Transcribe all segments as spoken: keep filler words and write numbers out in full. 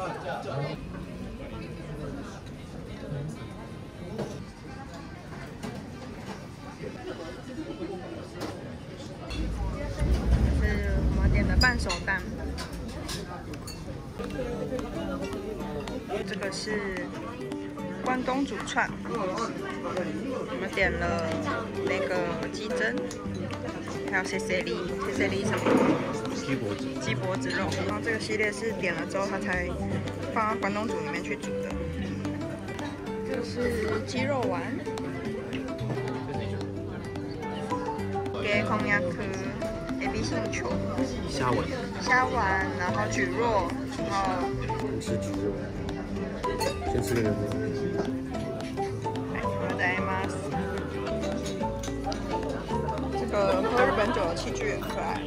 是我们点的半熟蛋，这个是关东煮串，我们点了那个鸡胗，还有塞塞利，塞塞利什么？ 鸡脖子。鸡脖子肉。然后这个系列是点了之后，它才放到关东煮里面去煮的。这是鸡肉丸，给空鸭科 A B 星球， 虾丸， 虾丸，然后蒟蒻，然后我们吃蒟蒻，先吃那个。 这个喝日本酒的器具很可爱。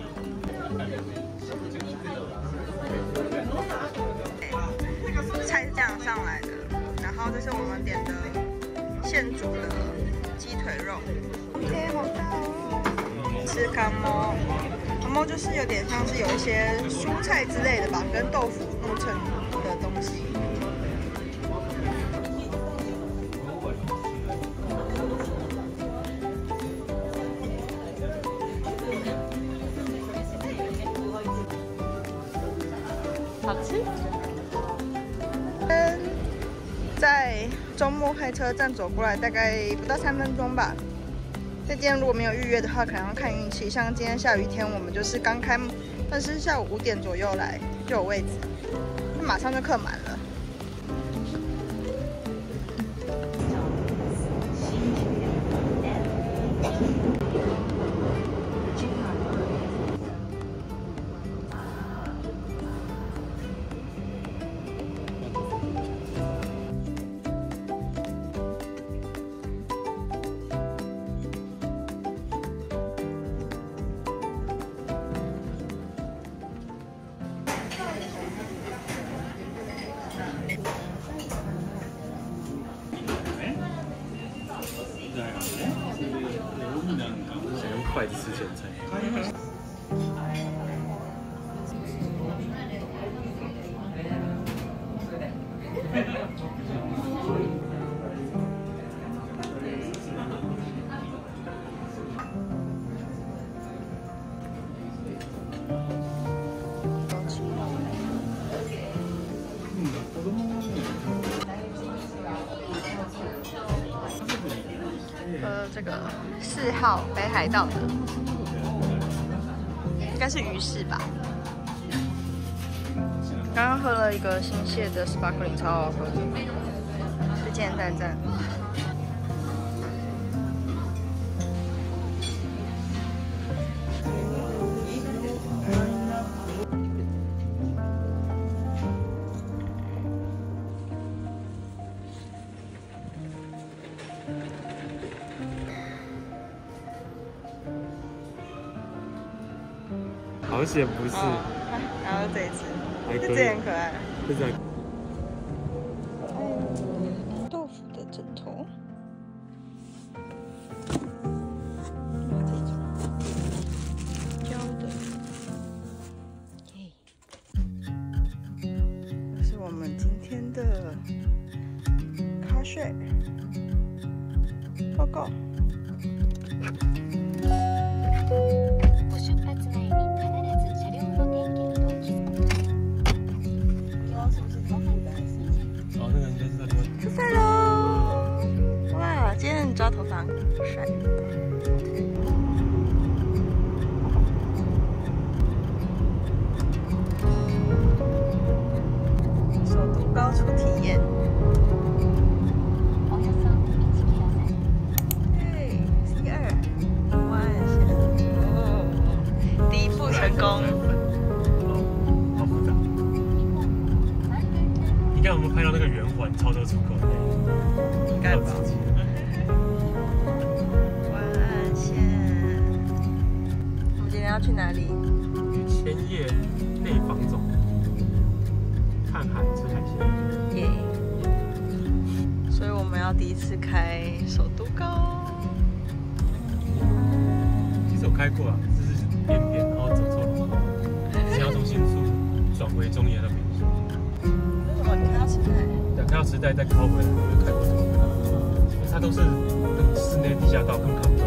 菜是这样上来的，然后这是我们点的现煮的鸡腿肉。OK， 好大哦！吃干猫，干猫就是有点像是有一些蔬菜之类的吧，跟豆腐弄成的东西。好吃。在中目黑车站走过来，大概不到三分钟吧。这间如果没有预约的话，可能要看运气。像今天下雨天，我们就是刚开，但是下午五点左右来就有位置，那马上就客满了。 想用筷子吃咸菜。 喝这个四号北海道的，应该是鱼翅吧。刚刚喝了一个新泻的 sparkling， 超好喝的，推荐赞赞。 好险不是， 哦、然后这一只，这只很可爱。 这只。 豆腐的枕头，胶的。耶，这是我们今天的咖睡报告。抓头发帅。首都高处体验。嘿 ，C 二，哇，哦，第一步成功。 好复杂。应该我们拍到那个圆环超多出口的， 应该吧。要去哪里？ 去千叶内房总，看海吃海鲜。 耶！所以我们要第一次开首都高。 其实我开过啊，只是边边然后走错路，是要从新宿转回中野那边。 大时代再靠回来，就太不同了。因为它都是那种室内地下道，更看不到。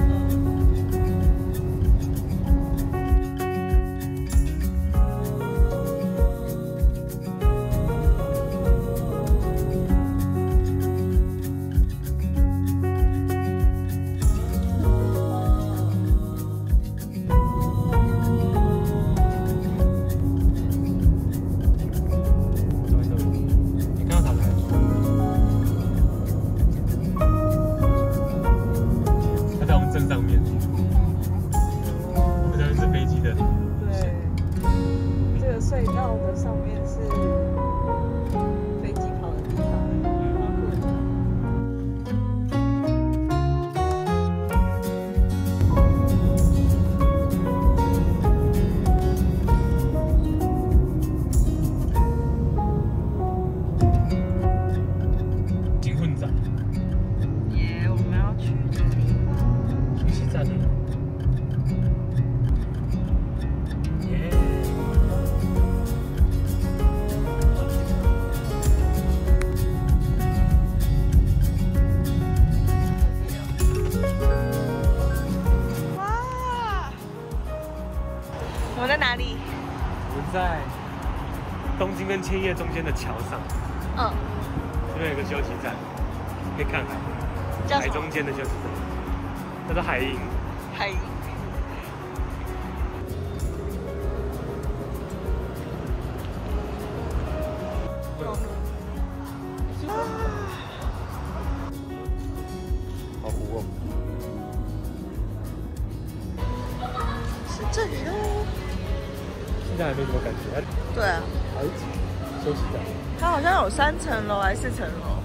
我们在哪里？ 我们在东京跟千叶中间的桥上。 嗯。 这边有个休息站，可以看海。 叫海中间的休息站，叫做海鹰。 海鹰。啊！ 好湖哦。 是这里哦。 现在还没什么感觉。 对啊。 还是休息站。 它好像有三层楼还是四层楼？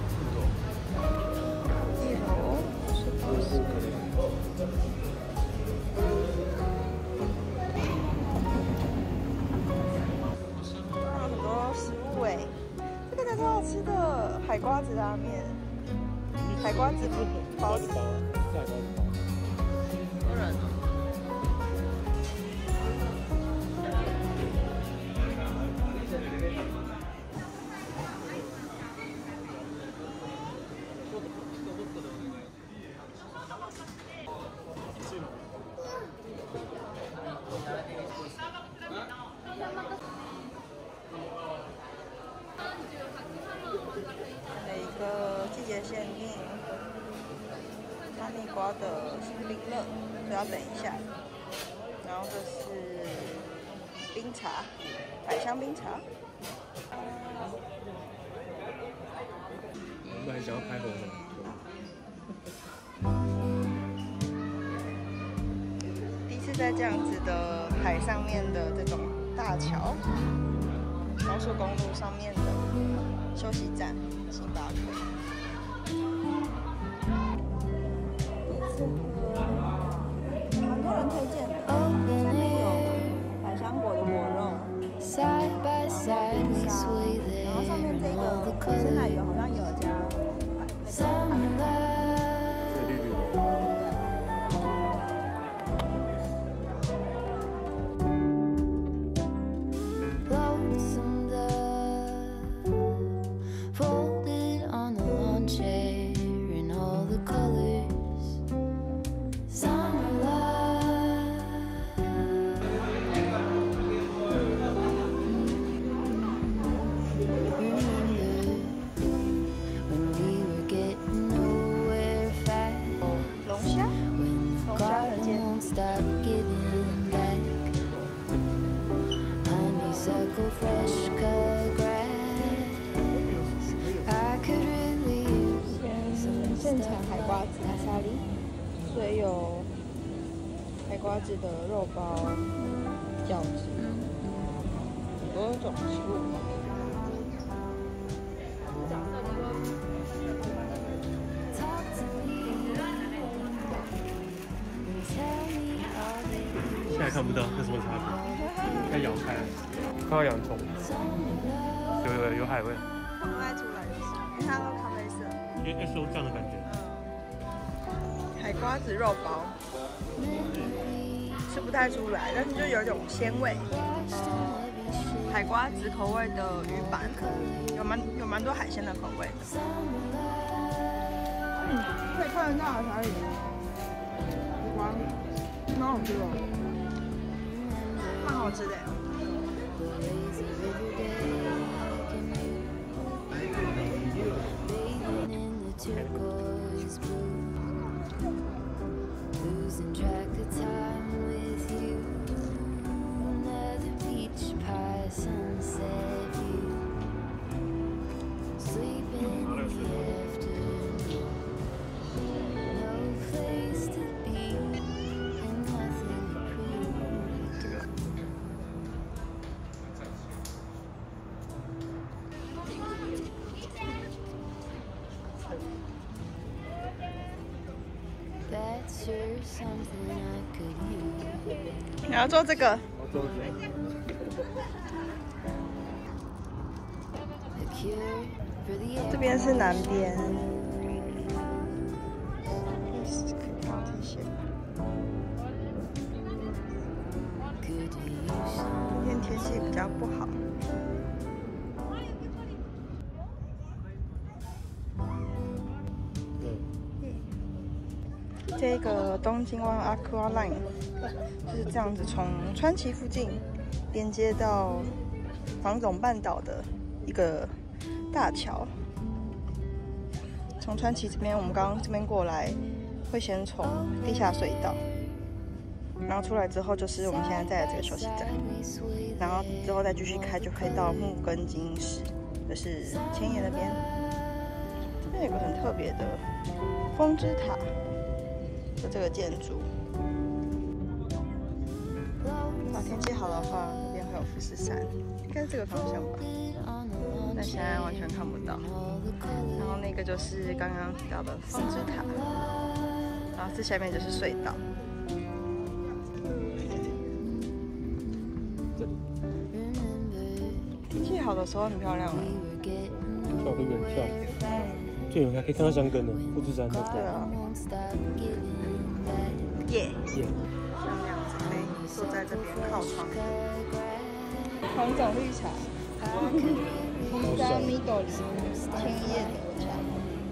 一楼是不是？还有很多食物哎，这个超好吃的海瓜子拉面，海瓜子包子。多人哦。一个季节限定哈密瓜的新冰乐，所以要等一下。然后这是冰茶，百香冰茶。 我们很想要拍红的。第一次在这样子的海上面的这种大桥，高速公路上面的休息站，星巴克。蛮多人推荐的，上面有百香果的果肉，沙，然后上面这个鲜奶油好像有加绿绿的。现场海瓜子阿萨里，所以有海瓜子的肉包、饺子，很多种食物。 现在看不到，有什么差别？要咬开，看到洋葱，有有有海味。 看不太出来，因为它都咖啡色。 因为 S O 酱的感觉。 海瓜子肉包，吃不太出来，但是就有一种鲜味。 海瓜子口味的鱼板，有蛮有蛮多海鲜的口味的。嗯，可以看得到哪里？哇，蛮好吃的，蛮好吃的。 Losing track of time with you. Another peach pie sunset view. Sleeping in the afternoon. No place to be and nothing to prove. That's sure something I could use. 你要做这个？ A cure for the 这边是南边。是可以看到这些。 good to use. 今天天气比较不好。这个东京湾 Aqua Line 就是这样子，从川崎附近连接到房总半岛的一个大桥。从川崎这边，我们刚刚这边过来，会先从地下隧道。 然后出来之后就是我们现在在的这个休息站，然后之后再继续开就可以到木根津市，就是千叶那边。这边有个很特别的风之塔的这个建筑。啊，天气好的话，那边会有富士山，应该是这个方向吧，但现在完全看不到。然后那个就是刚刚提到的风之塔，然后这下面就是隧道。 天气好的时候很漂亮啊， 跳得远跳，最远还可以看到香根呢，富士山的。 对啊，耶耶，像这样子可以坐在这边靠窗。黄种绿茶，加米朵里千叶的茶。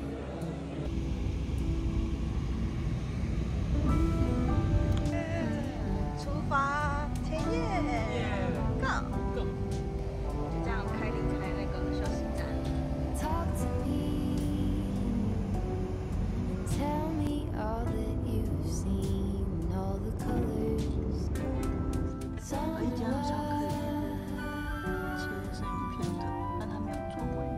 出发，千叶 ，Go！ 这样开离开那个休息站。 Talk to me and tell me all that you've seen, all the colors. 可以加入小可以切生鱼片的，但它没有座位。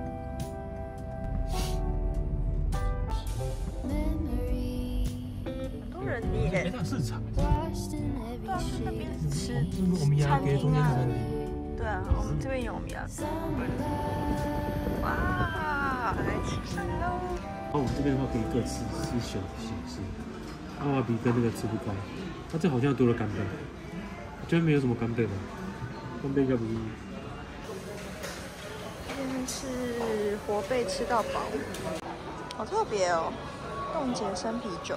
Memory 很多人耶， 大市场， washed in 对啊， every 就那边 shade. 吃我们家给中间的那里。 对啊，我们这边有米亚。哇，来吃饭喽！ 然后我们这边的话可以各吃是小形式，阿瓦比跟那个吃不开，它这好像多了干贝，我觉得没有什么干贝吧，干贝应该不是。 这边是活贝吃到饱，好特别哦，冻结生啤酒。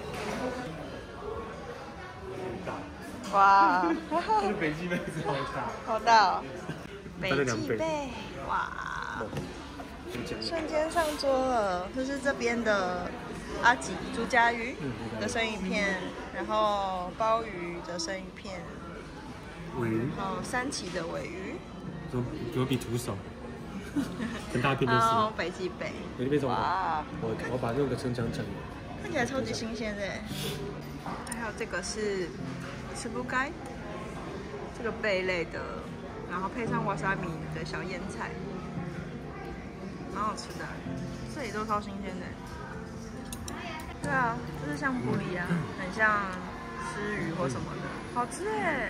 哇， 这个北极贝是好大， 好大哦， 大概北两倍极贝，哇！ 瞬间上桌了，这是这边的阿吉竹夹鱼的生鱼片，然后鲍鱼的生鱼片， 尾鱼， 然后三旗的尾鱼， 怎么怎么比图少？很大片就然是。 后北极贝， 北极贝怎么？ 哇， 我我把那个城墙整。 看起来超级新鲜的。还有这个是吃不该，这个贝类的，然后配上瓦萨米的小腌菜。 蛮好吃的，这里都超新鲜的。对啊，就是像布里啊，很像吃鱼或什么的，好吃哎。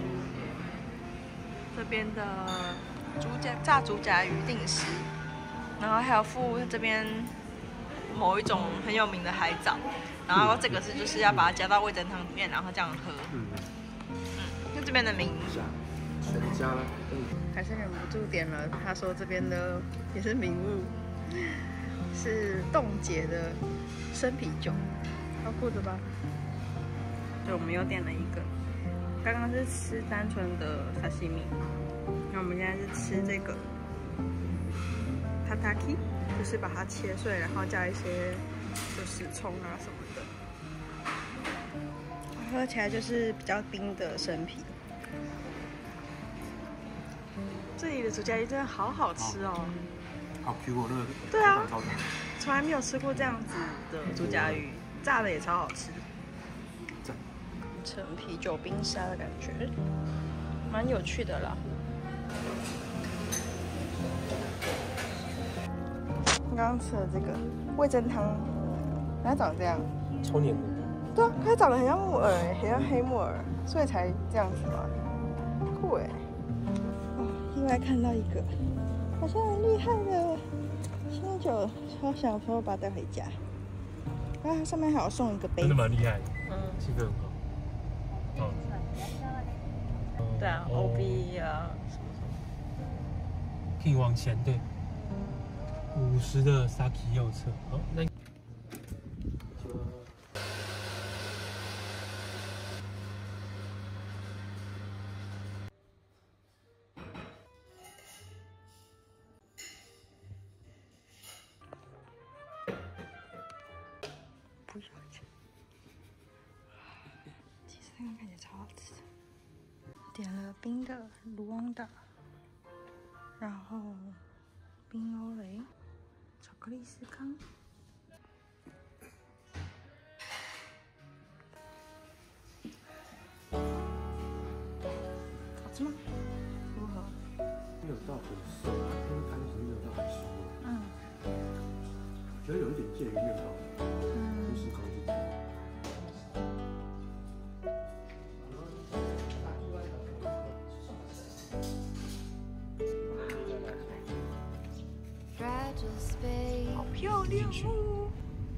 这边的猪夹炸猪夹鱼定时，然后还有附这边某一种很有名的海藻，然后这个是就是要把它加到味噌汤里面，然后这样喝。嗯嗯，就这边的名。 全家了。 还是忍不住点了。他说这边的也是名物，是冻结的生啤酒，超酷的吧？对，我们又点了一个。刚刚是吃单纯的沙西米， 那我们现在是吃这个 tataki， 就是把它切碎，然后加一些就是葱啊什么的。喝起来就是比较冰的生啤。这里的竹荚鱼真的好好吃哦， 好 Q 哦，那个对啊，从来没有吃过这样子的竹荚鱼，炸的也超好吃。陈啤酒冰沙的感觉，蛮有趣的啦。刚刚吃的这个味噌汤，它长这样， 超黏的。 对啊，它长得很像木耳哎，很像黑木耳，所以才这样子嘛，酷哎！哦，意外看到一个好像很厉害的清酒，超想说把它带回家。然后它上面还有送一个杯子， 真的蛮厉害的， 嗯， 气氛很好。哦， 对啊 ，O B 啊，什么什么， 可以往前对，五十的 Saki 右侧，好，那。 不要钱。其实那个感觉超好吃的。点了冰的卢旺达，然后冰欧蕾，巧克力司康。好吃吗？如何？ 没有到很熟，因为汤汁没有到很熟。 嗯。 觉得有一点介于面包，嗯，不是高级。 好漂亮哦！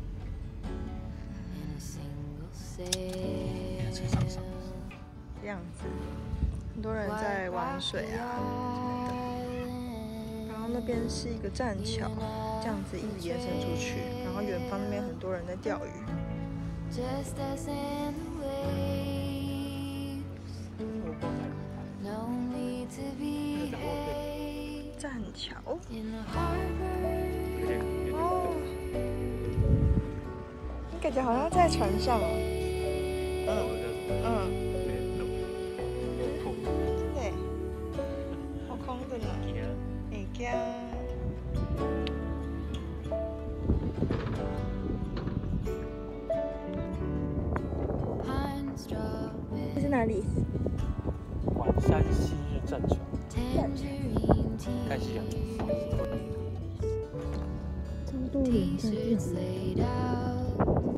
这样子，很多人在玩水啊什么的。然后那边是一个栈桥，这样子一直延伸出去，然后远方那边很多人在钓鱼。栈桥。哦，你感觉好像在船上哦。嗯嗯。对，好空的呢。会惊。这是哪里？ 环山昔日栈桥。看夕阳。 这么多人在钓鱼。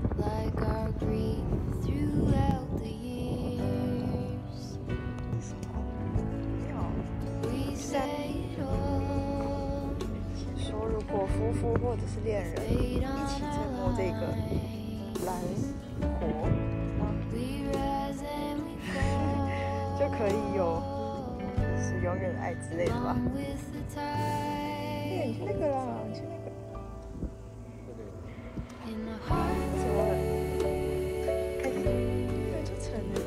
说如果夫妇或者是恋人一起沉没这个蓝火，就可以有就是永远的爱之类的吧。对，你去那个啦，你去那个。怎么了？开始，对，就沉了。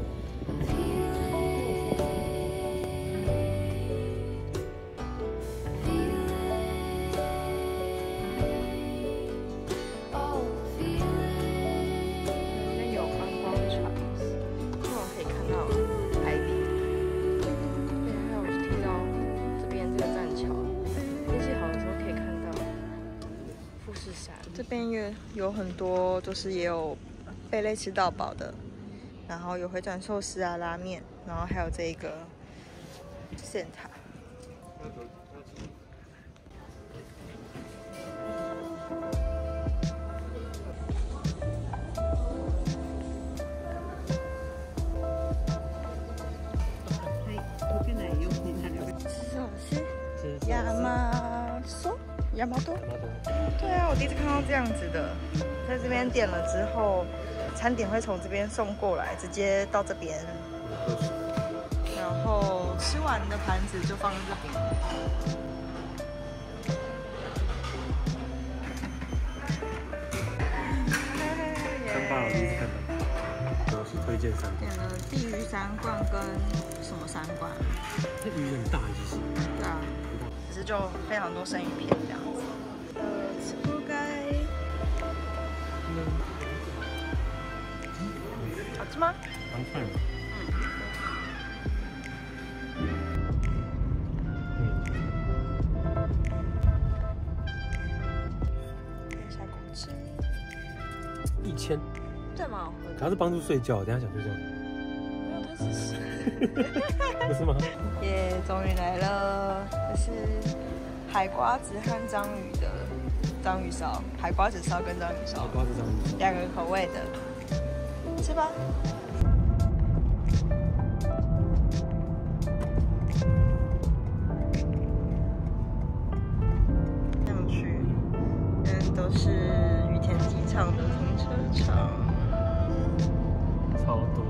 这边也有很多，就是也有贝类吃到饱的，然后有回转寿司啊、拉面，然后还有这个现塔。寿司，亚麻酥。亚麻多，对啊，我第一次看到这样子的，在这边点了之后，餐点会从这边送过来，直接到这边，然后吃完的盘子就放在这边。 很棒，我第一次看到。 是推荐三点了地狱三罐跟什么三罐？ 那鱼很大其实。 对啊，只是就非常多生鱼片这样子。呃，吃不该。好吃吗？ 蛮快的。 下口吃。 一千。 对蛮好喝的。 它是帮助睡觉，等一下想睡觉。 没有，它是屎。 不是吗？ 耶，终于来了！这是海瓜子和章鱼的章鱼烧，海瓜子烧跟章鱼烧， 瓜子章鱼烧， 两个口味的，吃吧。上去，嗯，都是羽田机场的停车场， 超多。